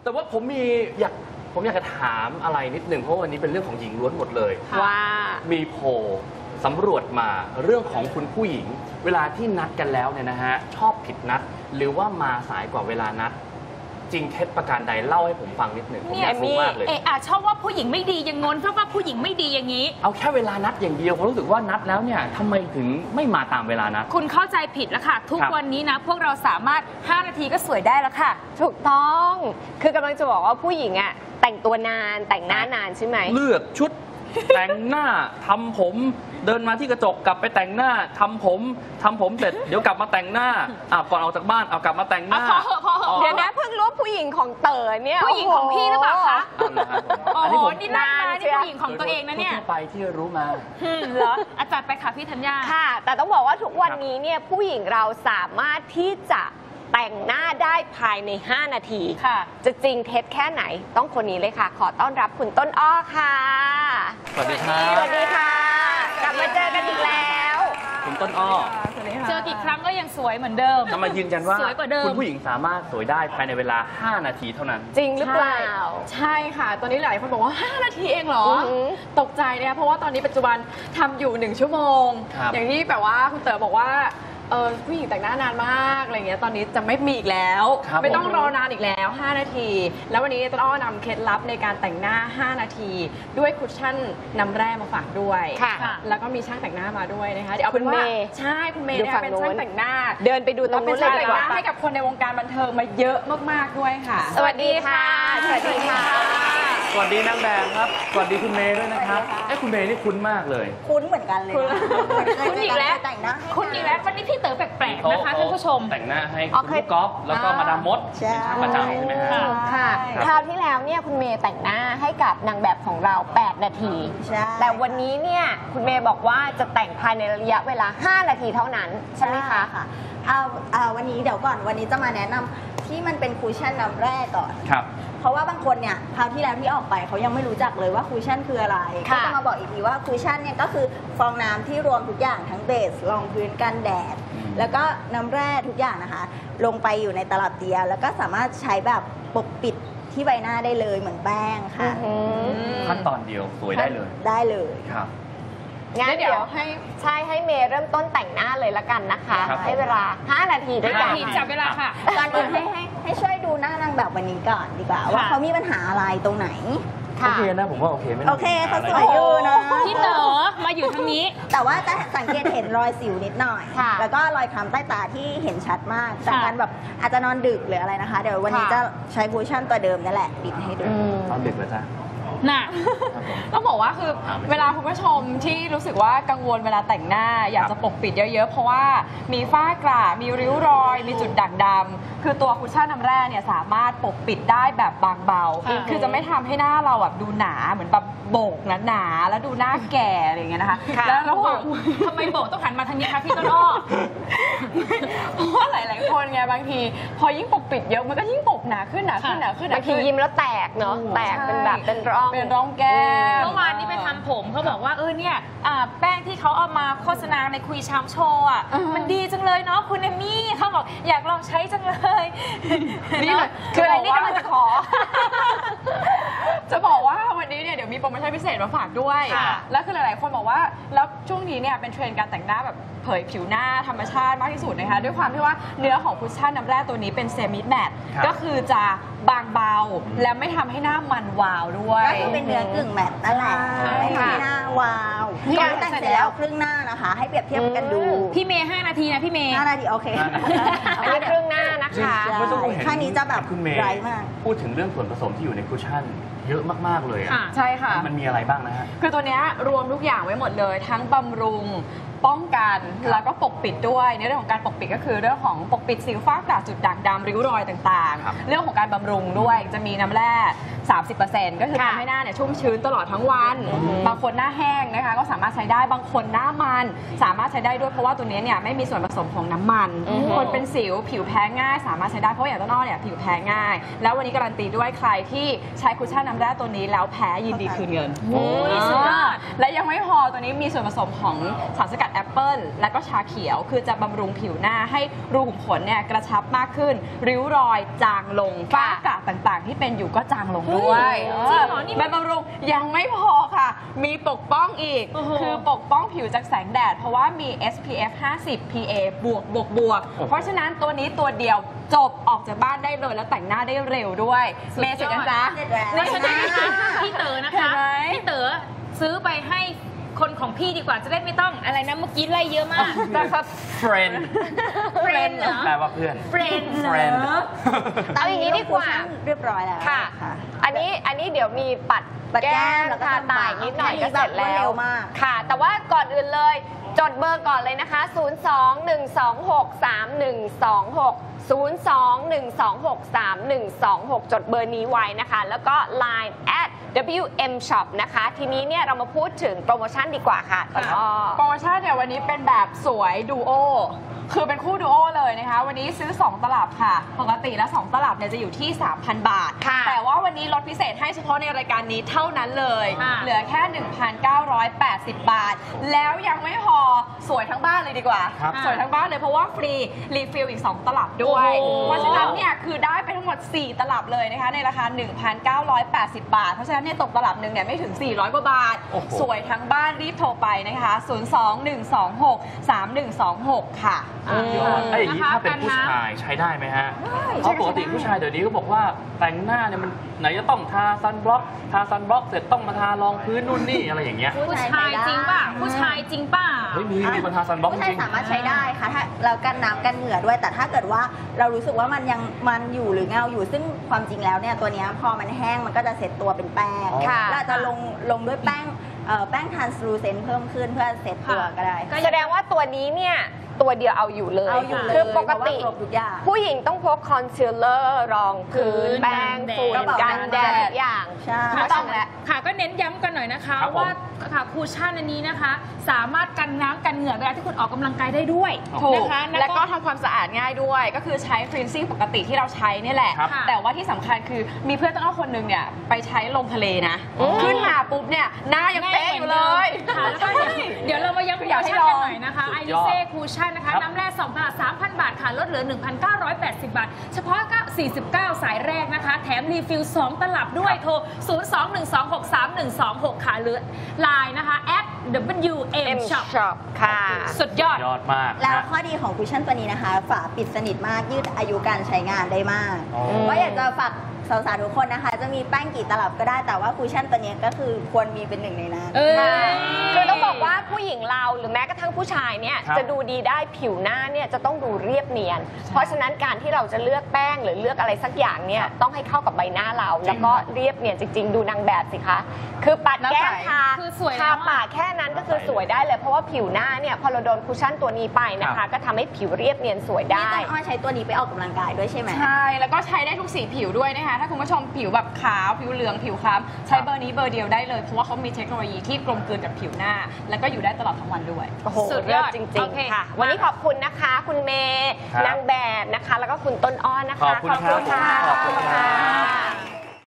แต่ว่าผมอยากจะถามอะไรนิดหนึ่งเพราะวันนี้เป็นเรื่องของหญิงล้วนหมดเลยว่ามีโพลสำรวจมาเรื่องของคุณผู้หญิงเวลาที่นัดกันแล้วเนี่ยนะฮะชอบผิดนัดหรือว่ามาสายกว่าเวลานัดจริงเท็จประการใดเล่าให้ผมฟังนิดหนึ่งผมอยากรู้มากเลยชอบว่าผู้หญิงไม่ดีอย่างงนเพราะว่าผู้หญิงไม่ดีอย่างนี้เอาแค่เวลานัดอย่างเดียวผมรู้สึกว่านัดแล้วเนี่ยทำไมถึงไม่มาตามเวลานัดคุณเข้าใจผิดแล้วค่ะทุกวันนี้นะพวกเราสามารถ5 นาทีก็สวยได้แล้วค่ะถูกต้องคือกำลังจะบอกว่าผู้หญิงอะแต่งตัวนานแต่งหน้านานใช่ไหมเลือกชุดแต่งหน้าทำผมเดินมาที่กระจกกลับไปแต่งหน้าทำผมเสร็จเดี๋ยวกลับมาแต่งหน้าก่อนออกจากบ้านเอากลับมาแต่งหน้าเดี๋ยวนะเพิ่งรู้ผู้หญิงของเต๋อเนี่ยผู้หญิงของพี่หรือเปล่าคะอันนี้ผมนี่นานนี่ผู้หญิงของตัวเองนะเนี่ยไปที่รู้มาเหรออาจารย์ไปค่ะพี่ธัญญาค่ะแต่ต้องบอกว่าทุกวันนี้เนี่ยผู้หญิงเราสามารถที่จะแต่งหน้าได้ภายใน5 นาทีจะจริงเท็จแค่ไหนต้องคนนี้เลยค่ะขอต้อนรับคุณต้นอ้อค่ะสวัสดีครับสวัสดีค่ะกลับมาเจอกันอีกแล้วคุณต้นอ้อเจอกี่ครั้งก็ยังสวยเหมือนเดิมจะมายืนยันว่าคุณผู้หญิงสามารถสวยได้ภายในเวลา5 นาทีเท่านั้นจริงหรือเปล่าใช่ค่ะตอนนี้หลายคนบอกว่า5 นาทีเองเหรอตกใจเนี่ยเพราะว่าตอนนี้ปัจจุบันทำอยู่1 ชั่วโมงอย่างที่แบบว่าคุณเต๋อบอกว่าผู้หญิงแต่งหน้านานมากอะไรเงี้ยตอนนี้จะไม่มีอีกแล้วไม่ต้องรอนานอีกแล้ว5 นาทีแล้ววันนี้ต้นอ้อนำเคล็ดลับในการแต่งหน้า5 นาทีด้วยคุชชั่นน้ำแร่มาฝากด้วยแล้วก็มีช่างแต่งหน้ามาด้วยนะคะเดี๋ยวเอาเป็นว่าใช่คุณเมย์เนี่ยเป็นช่างแต่งหน้าเดินไปดูตรงนู้นเลยดีกว่าให้กับคนในวงการบันเทิงมาเยอะมากๆด้วยค่ะสวัสดีค่ะสวัสดีค่ะสวัสดีนางแบบครับสวัสดีคุณเมย์ด้วยนะครับคุณเมย์นี่คุ้นมากเลยคุ้นเหมือนกันเลยคุ้นอีกแล้วคุ้นอีกแล้ววันนี้พี่เต๋อแปลกๆนะคะท่านผู้ชมแต่งหน้าให้คุณลูกกอล์ฟแล้วก็มาดามมดเป็นช่างประจำใช่ไหมฮะค่ะคราวที่แล้วเนี่ยคุณเมย์แต่งหน้าให้กับนางแบบของเรา8 นาทีแต่วันนี้เนี่ยคุณเมย์บอกว่าจะแต่งภายในระยะเวลา5 นาทีเท่านั้นใช่ไหมคะวันนี้เดี๋ยวก่อนวันนี้จะมาแนะนำที่มันเป็นคุชชั่นน้ำแร่ก่อนครับเพราะว่าบางคนเนี่ยคราวที่แล้วที่ออกไปเขายังไม่รู้จักเลยว่าคุชชั่นคืออะไรก็จะมาบอกอีกทีว่าคุชชั่นเนี่ยก็คือฟองน้ำที่รวมทุกอย่างทั้งเบสรองพื้นกันแดดแล้วก็น้ำแร่ทุกอย่างนะคะลงไปอยู่ในตลับเดียวแล้วก็สามารถใช้แบบปกปิดที่ใบหน้าได้เลยเหมือนแป้งค่ะขั้นตอนเดียวสวยได้เลยได้เลยครับงั้นเดี๋ยวให้เมย์เริ่มต้นแต่งหน้าเลยละกันนะคะให้เวลา5 นาทีด้วยกันจับเวลาค่ะก่อนอื่นให้ช่วยดูหน้านางแบบวันนี้ก่อนดีกว่าว่าเขามีปัญหาอะไรตรงไหนโอเคนะผมว่าโอเคไม่โอเคเขาสวยอยู่นะพี่เต๋อมาอยู่ทางนี้แต่ว่าจะสังเกตเห็นรอยสิวนิดหน่อยแล้วก็รอยคล้ำใต้ตาที่เห็นชัดมากจากการแบบอาจจะนอนดึกหรืออะไรนะคะเดี๋ยววันนี้จะใช้คุชชั่นตัวเดิมนั่นแหละปิดให้ดูนอนดึกแล้วจ้ะน่ะต้องบอกว่าคือเวลาคุณผู้ชมที่รู้สึกว่ากังวลเวลาแต่งหน้าอยากจะปกปิดเยอะๆเพราะว่ามีฝ้ากระมีริ้วรอยมีจุดด่างดำคือตัวคุชชั่นน้ำแร่เนี่ยสามารถปกปิดได้แบบบางเบาคือจะไม่ทำให้หน้าเราแบบดูหนาเหมือนแบบโบกหนาๆแล้วดูหน้าแก่อะไรอย่างเงี้ยนะคะแล้วทำไมโบกต้องหันมาทางนี้คะพี่ต้นอ้อเพราะว่าหลายๆคนไงบางทีพอยิ่งปกปิดเยอะมันก็ยิ่งปกหนาขึ้นบางทียิ้มแล้วแตกเนาะแตกเป็นแบบเป็นร่องแก้มเมื่อวานนี้ไปทำผมเขาบอกว่าเนี่ยแป้งที่เขาเอามาโฆษณาในคุยชามโชว์มันดีจังเลยเนาะคุณเอมี่เขาบอกอยากลองใช้จังเลยนี่คืออะไรนี่กำลังจะขอจะบอกว่าวันนี้เนี่ยเดี๋ยวมีโปรโมชั่นพิเศษมาฝากด้วยแล้วคือหลายๆคนบอกว่าแล้วช่วงนี้เนี่ยเป็นเทรนด์การแต่งหน้าแบบเผยผิวหน้าธรรมชาติมากที่สุดนะคะด้วยความที่ว่าเนื้อของคุชชั่นน้ำแร่ตัวนี้เป็นเซมิแมตต์ก็คือจะบางเบาและไม่ทำให้หน้ามันวาวด้วยก็คือเป็นเนื้อกึ่งแมตต์นั่นแหละไม่ทำให้หน้าวาวก่อนแต่งเสร็จแล้วครึ่งหน้านะคะให้เปรียบเทียบกันดูพี่เมย์5 นาทีนะพี่เมย์ 5 นาทีโอเคอันนี้ครึ่งหน้านะคะข้างนี้จะแบบไร้มากพูดถึงเรื่องส่วนผสมที่อยู่ในคุชชั่นเยอะมากๆเลยใช่ค่ะมันมีอะไรบ้างนะฮะคือตัวนี้รวมทุกอย่างไว้หมดเลยทั้งบำรุงป้องกันแล้วก็ปกปิดด้วยในเรื่องของการปกปิดก็คือเรื่องของปกปิดสิวฝ้ากระจุดด่างดำริ้วรอยต่างๆเรื่องของการบำรุงด้วยจะมีน้ำแร่ 30% ก็คือทำให้หน้าเนี่ยชุ่มชื้นตลอดทั้งวันบางคนหน้าแห้งนะคะก็สามารถใช้ได้บางคนหน้ามันสามารถใช้ได้ด้วยเพราะว่าตัวนี้เนี่ยไม่มีส่วนผสมของน้ำมันคนเป็นสิวผิวแพ้ง่ายสามารถใช้ได้เพราะอย่างต้นอ้อเนี่ยผิวแพ้ง่ายแล้ววันนี้การันตีด้วยใครที่ใช้คุชชั่นน้ำแร่ตัวนี้แล้วแพ้ยินดีคืนเงินและยังไม่พอตัวนี้มีส่วนผสมของสารสกัดแอปเปิลและก็ชาเขียวคือจะบำรุงผิวหน้าให้รูขุมขนเนี่ยกระชับมากขึ้นริ้วรอยจางลงฝ้ากระต่างๆ ที่เป็นอยู่ก็จางลงด้วยจริงเหรอนี่บำรุงยังไม่พอค่ะ มีปกป้องอีกโอ้โหคือปกป้องผิวจากแสงแดดเพราะว่ามี SPF 50 PA บวกโอ้โหเพราะฉะนั้นตัวนี้ตัวเดียวจบออกจากบ้านได้เลยแล้วแต่งหน้าได้เร็วด้วยเมย์เสร็จกันจ้าเสร็จแล้วเพราะฉะนั้นนะคะพี่เต๋อนะเห็คะนไหมพี่เต๋อซื้อไปให้คนของพี่ดีกว่าจะได้ไม่ต้องอะไรนะเมื่อกี้ไล่เยอะมาก friend เฟรนเหรอแปลว่าเพื่อนเฟรนเหร friend อเอาอย่างนี้ดีกว่าเรียบร้อยแล้วค่ะ อันนี้เดี๋ยวมีปัดปัดแก้มแล้วก็ทาทำตาปากนิดหน่อยแค่นี้ก็เสร็จแบบรวดแล้เร็ววมากค่ะ แต่ว่าก่อนอื่นเลยจดเบอร์ก่อนเลยนะคะ 02-126-3126 จดเบอร์นี้ไว้นะคะ แล้วก็ Line @WM Shop นะคะ ทีนี้เนี่ยเรามาพูดถึงโปรโมชั่นดีกว่าค่ะต้นอ้อโปรโมชั่นเนี่ยวันนี้เป็นแบบสวยดูโอคือเป็นคู่ดูโอเลยนะคะวันนี้ซื้อ 2 ตลับค่ะปกติแล้ว 2 ตลับเนี่ยจะอยู่ที่ 3,000 บาทค่ะแต่ว่าวันนี้ลดพิเศษให้เฉพาะในรายการนี้เท่านั้นเลยค่ะเหลือแค่ 1,980 บาท แล้วยังไม่พอสวยทั้งบ้านเลยดีกว่าครับสวยทั้งบ้านเลยเพราะว่าฟรีรีฟิลอีก 2 ตลับด้วยโอ้โหเพราะฉะนั้นเนี่ยคือได้ไปทั้งหมด 4 ตลับเลยนะคะในราคา 1,980 บาท เพราะฉะนั้นเนี่ยตกตลับหนึ่งเนี่ยไม่ถึง 400 กว่าบาทโอ้โหสวยทั้งบ้านรีบโทรไปนะคะ 02-126-3126 ค่ะยอดไอ้อย่างนี้นะคะถ้าเป็นผู้กันน้ำชายใช้ได้ไหมฮะได้เพราะปกติผู้ชายเดี๋ยวนี้ก็บอกว่าแต่งหน้าเนี่ยมันไหนจะต้องทาซันบล็อกเสร็จต้องมาทารองพื้นนู่นนี่อะไรอย่างเงี้ยผู้ชายจริงป่ะผู้ชายจริงป่ะเฮ้ยมีคนทาซันบล็อกจผู้ชายริงสามารถใช้ได้ค่ะถ้าเรากันน้ำกันเหงื่อด้วย แต่ถ้าเกิดว่าเรารู้สึกว่ามันอยู่หรือเงาอยู่ซึ่งความจริงแล้วเนี่ยตัวเนี้ยพอมันแห้งมันก็จะเซตตัวเป็นแป้งค่ะเราอาจจะลงด้วยแป้งทรานสลูเซนต์เพิ่มขึ้นเพื่อเซตตัวก็ได้แสดงว่าตัวนี้เนี่ยตัวเดียวเอาอยู่เลยเอาอยู่เลยคือปกติเพราะว่าครบทุกอย่างผู้หญิงต้องพกคอนซีลเลอร์รองพื้นแป้งฝุ่นกระเป๋ากันแดดทุกอย่างใช่เพราะฉะนั้นค่ะก็เน้นย้ำกันหน่อยนะคะครับผมว่าค่ะคูชั่นอันนี้นะคะ สามารถกันน้ำกันเหงื่อเวลาที่คุณออกกำลังกายได้ด้วยถูกนะคะแล้วก็ทำความสะอาดง่ายด้วย ก็คือใช้ครีนซิ่งปกติที่เราใช้เนี่ยแหละครับแต่ว่าที่สำคัญคือมีเพื่อนต้นอ้อคนหนึงเนี่ยไปใช้ลงทะเลนะอืมขึ้นมาปุ๊บเนี่ยหน้ายังเป๊ะอยู่เลยค่ะแล้วก็เดี๋ยวเรามาย้ำโปรโมชั่นกันหน่อยนะคะไอริเซ่คูชั่นนะคะครับน้ำแร่2ตลับ 3,000 บาทค่ะลดเหลือ 1,980 บาท เฉพาะ49 สายแรกนะคะ แถมรีฟิล 2 ตลับด้วยโทร 02-126-3126 ค่ะหรือ Line นะคะ @WM Shop Shop ค่ะสุดยอดยอดมากแล้วนะข้อดีของคุชชั่นตัวนี้นะคะ ฝาปิดสนิทมากยืดอายุการใช้งานได้มากอ๋อก็อยากจะฝากสาวๆทุกคนนะคะ จะมีแป้งกี่ตลับก็ได้แต่ว่าคุชชั่นตัวนี้ก็คือควรมีเป็นหนึ่งในนั้นคือต้องบอกว่าผู้หญิงเราหรือแม้กระทั่งผู้ชายเนี่ยครับจะดูดีได้ผิวหน้าเนี่ยจะต้องดูเรียบเนียน เพราะฉะนั้นการที่เราจะเลือกแป้งหรือเลือกอะไรสักอย่างเนี่ยต้องให้เข้ากับใบหน้าเรา แล้วก็เรียบเนียนจริง ๆ ดูนางแบบสิคะคือปัดแก้มทาคือสวยแล้วทาอะปากแค่นั้นก็คือสวยได้เลยเพราะว่าผิวหน้าเนี่ยพอเราโดนคุชชั่นตัวนี้ไปนะคะ ก็ทำให้ผิวเรียบเนียนสวยได้นี่ต้นอ้อใช้ตัวนี้ไปออกกำลังกายด้วยใช่ไหมใช่ แล้วก็ใช้ได้ทุกสีผิวด้วยนะคะ ถ้าคุณผู้ชมผิวแบบขาว ผิวเหลือง ผิวคล้ำใช้เบอร์นี้เบอร์เดียวได้เลย เพราะว่าเขามีเทคโนโลยีที่กลมกลืนกับผิวหน้า แล้วก็อยู่ได้ตลอดทั้งวันด้วยโอ้โหสุดยเลิอศดจริงโอเคๆ ค่ะ วันนี้ขอบคุณนะคะ คุณเมย์ครับนางแบบนะคะ แล้วก็คุณต้นอ้อนนะคะขอบคุณครับขอบคุณค่ะขอบคุณครับ